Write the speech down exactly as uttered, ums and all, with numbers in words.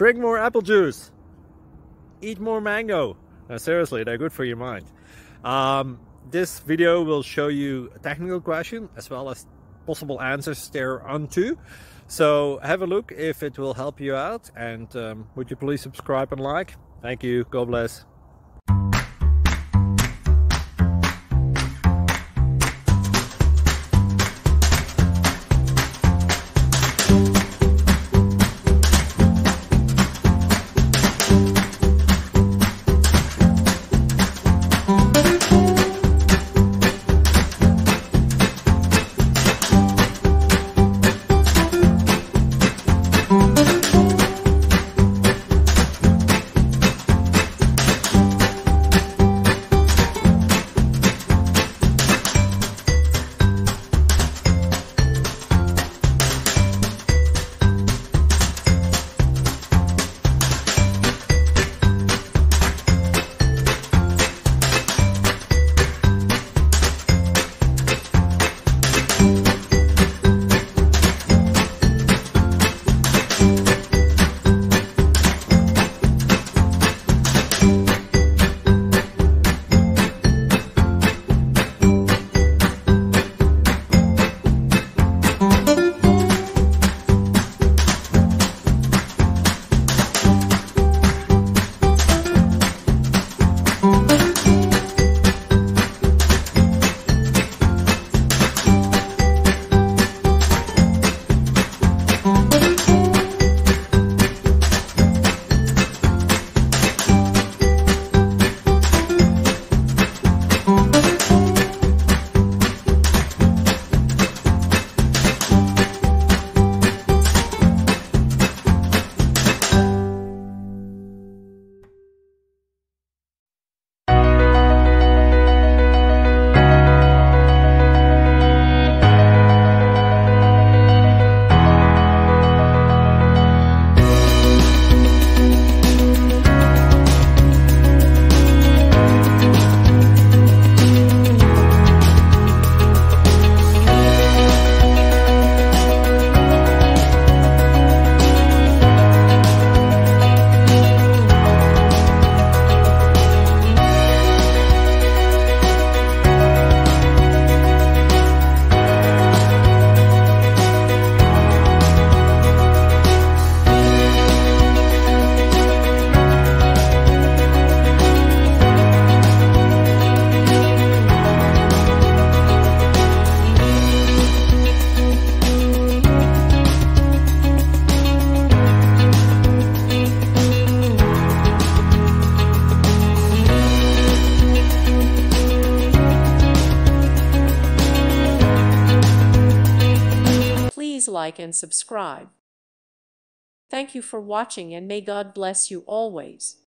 Drink more apple juice. Eat more mango. No, seriously, they're good for your mind. Um, this video will show you a technical question as well as possible answers thereunto. So have a look if it will help you out, and um, would you please subscribe and like? Thank you. God bless. Please like and subscribe. Thank you for watching, and may God bless you always.